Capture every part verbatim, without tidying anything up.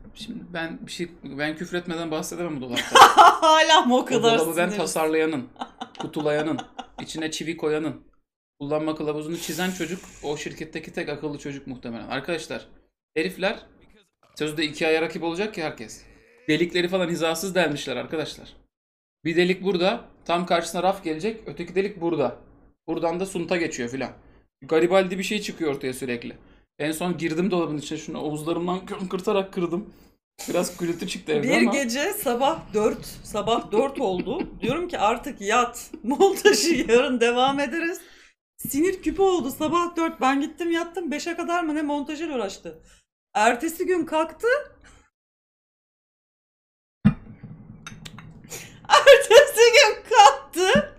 Şimdi ben bir şey ben küfür etmeden bahsedemem bu dolaptan. Hala mı o O kadar dolabı ben sinirlisin? tasarlayanın, kutulayanın, içine çivi koyanın, kullanma kılavuzunu çizen çocuk o şirketteki tek akıllı çocuk muhtemelen. Arkadaşlar, herifler sözde iki aya rakip olacak ki herkes. Delikleri falan hizasız delmişler arkadaşlar. Bir delik burada, tam karşısına raf gelecek, öteki delik burada. Buradan da sunta geçiyor filan. Garibaldi bir şey çıkıyor ortaya sürekli. En son girdim dolabın içine, şunu omuzlarımdan kırtarak kırdım. Biraz gürültü çıktı evde Bir ama. gece sabah dört, sabah dört oldu. Diyorum ki artık yat. Montajı yarın devam ederiz. Sinir küpü oldu sabah dört. Ben gittim yattım beşe kadar mı ne montajıyla uğraştı. Ertesi gün kalktı. Ertesi gün kalktı.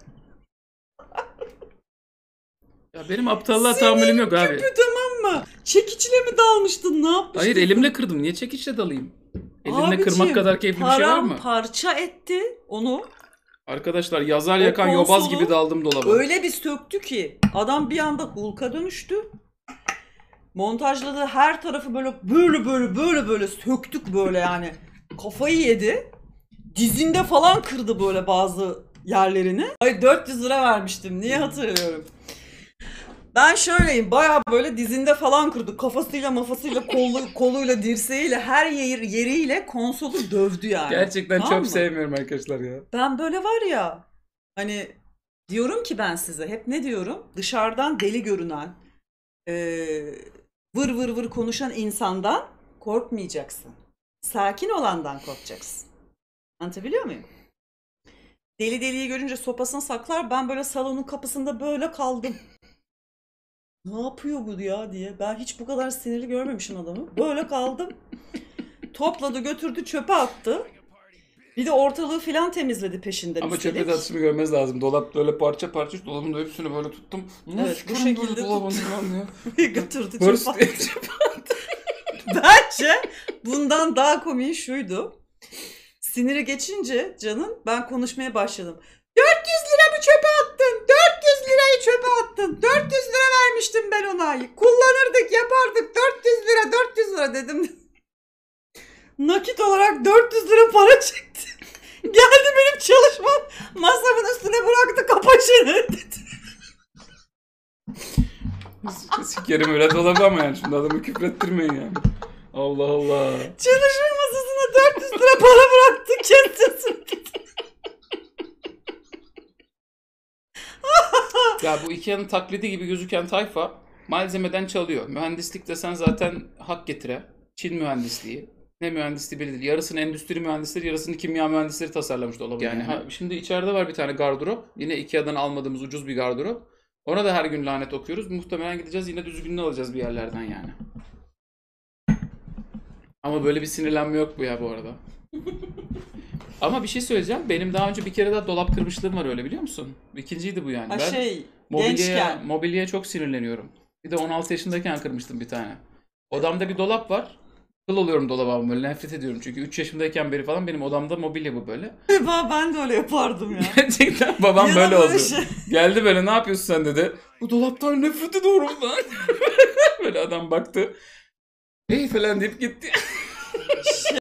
Ya benim aptallığa tahammülüm yok abi. Küpü tamam mı? Çekiçle mi dalmıştın? Ne yapmıştın? Hayır, elimle kırdım. Niye çekiçle dalayım? Elinle Abiciğim, kırmak kadar keyifli bir şey var mı? Paramparça etti onu. Arkadaşlar, yazar O yakan yobaz konsolu gibi daldım dolaba. Öyle bir söktü ki adam bir anda Hulk'a dönüştü. Montajladığı her tarafı böyle böyle böyle böyle böyle söktük böyle yani. Kafayı yedi. Dizinde falan kırdı böyle bazı yerlerini. Ay dört yüz lira vermiştim. Niye hatırlıyorum? Ben şöyleyim, bayağı böyle dizinde falan kırdı. Kafasıyla mafasıyla kolu, koluyla dirseğiyle her yer, yeriyle konsolu dövdü yani. Gerçekten Tamam çok mı? sevmiyorum arkadaşlar ya. Ben böyle var ya, hani diyorum ki ben size hep ne diyorum? Dışarıdan deli görünen, eee, vır vır vır konuşan insandan korkmayacaksın. Sakin olandan korkacaksın. Anlatabiliyor muyum? Deli deliyi görünce sopasını saklar, ben böyle salonun kapısında böyle kaldım. Ne yapıyor bu ya diye. Ben hiç bu kadar sinirli görmemişim adamı. Böyle kaldım. Topladı götürdü çöpe attı. Bir de ortalığı filan temizledi peşinden Ama üstelik. çöpe de atışımı görmeniz lazım. Dolap böyle parça parça, dolabın da hepsini böyle tuttum. Evet, bu şekilde dolabını tuttum. falan ya. Ve götürdü Hırs çöpe diye attı. çöpe. Bence bundan daha komiği şuydu. Siniri geçince canın ben konuşmaya başladım. dört yüz lira mı çöpe attın? dört yüz lirayı çöpe attın. dört yüz lira vermiştim ben ona. Kullanırdık, yapardık. dört yüz lira, dört yüz lira dedim. Nakit olarak dört yüz lira para çıktı. Geldi benim çalışma masamın üstüne bıraktı, kapa çeneni dedi. Sikerim öyle dolabı ama yani, şimdi adamı küfrettirmeyin yani. Allah Allah. Çalışma masasına dört yüz lira para bıraktı, kes sesini dedi. Ya bu Ikea'nın taklidi gibi gözüken tayfa malzemeden çalıyor. Mühendislik desen zaten hak getire. Çin mühendisliği. Ne mühendisliği belli değil. Yarısını endüstri mühendisleri, yarısını kimya mühendisleri tasarlamış dolabı. Yani, yani. Ha, şimdi içeride var bir tane gardırop. Yine Ikea'dan almadığımız ucuz bir gardırop. Ona da her gün lanet okuyoruz. Muhtemelen gideceğiz, yine düzgününü alacağız bir yerlerden yani. Ama böyle bir sinirlenme yok bu ya bu arada. Ama bir şey söyleyeceğim. Benim daha önce bir kere daha dolap kırmışlığım var, öyle biliyor musun? İkinciydi bu yani. Ha ben şey, mobilyaya, gençken. mobilyaya çok sinirleniyorum. Bir de on altı yaşındayken kırmıştım bir tane. Odamda bir dolap var. Kıl oluyorum dolaba, böyle nefret ediyorum. Çünkü üç yaşımdayken beri falan benim odamda mobilya bu böyle. Ben de öyle yapardım ya. Gerçekten babam Ya böyle da böyle oldu. şey. Geldi böyle, ne yapıyorsun sen dedi. Bu dolaptan nefret ediyorum lan. Böyle adam baktı. Hey falan deyip gitti.